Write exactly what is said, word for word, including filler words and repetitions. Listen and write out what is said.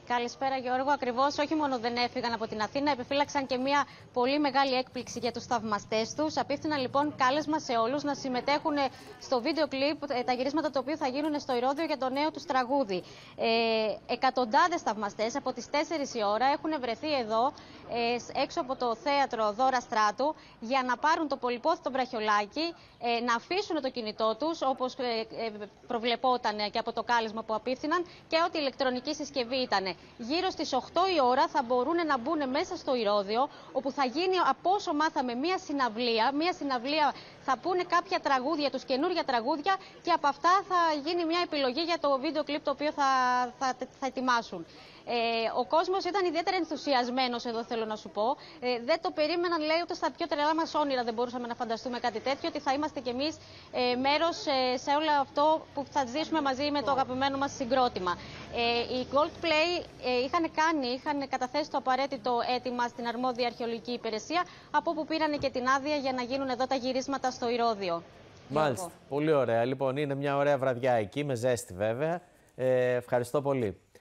Καλησπέρα, Γιώργο. Ακριβώς, όχι μόνο δεν έφυγαν από την Αθήνα, επιφύλαξαν και μια πολύ μεγάλη έκπληξη για τους θαυμαστές τους. Απίφθηναν λοιπόν κάλεσμα σε όλους να συμμετέχουν στο βίντεο κλιπ, τα γυρίσματα τα οποία θα γίνουν στο Ηρώδειο για το νέο τους τραγούδι. Ε, εκατοντάδες θαυμαστές από τις τέσσερις η ώρα έχουν βρεθεί εδώ, ε, έξω από το θέατρο Δώρα Στράτου, για να πάρουν το πολυπόθητο βραχιολάκι, ε, να αφήσουν το κινητό τους, όπως ε, ε, προβλεπόταν και από το κάλεσμα που απίφθηναν, και ό,τι ηλεκτρονική συσκευή ήταν. Γύρω στις οκτώ η ώρα θα μπορούν να μπουν μέσα στο Ηρώδειο, όπου θα γίνει, από όσο μάθαμε, μία συναυλία. Μία συναυλία θα πούνε κάποια τραγούδια τους, καινούργια τραγούδια, και από αυτά θα γίνει μια επιλογή για το βίντεο κλιπ το οποίο θα, θα, θα ετοιμάσουν. Ε, ο κόσμος ήταν ιδιαίτερα ενθουσιασμένος εδώ, θέλω να σου πω. Ε, δεν το περίμεναν, λέει, ούτε στα πιο τρελά μας όνειρα δεν μπορούσαμε να φανταστούμε κάτι τέτοιο, ότι θα είμαστε κι εμείς ε, μέρος ε, σε όλο αυτό που θα ζήσουμε μαζί με το αγαπημένο μας συγκρότημα. Ε, οι Coldplay ε, είχαν κάνει, είχαν καταθέσει το απαραίτητο αίτημα στην αρμόδια αρχαιολογική υπηρεσία, από όπου πήραν και την άδεια για να γίνουν εδώ τα γυρίσματα στο Ηρώδειο. Μάλιστα. Πολύ ωραία. Λοιπόν, είναι μια ωραία βραδιά εκεί, με ζέστη βέβαια. Ε, ευχαριστώ πολύ.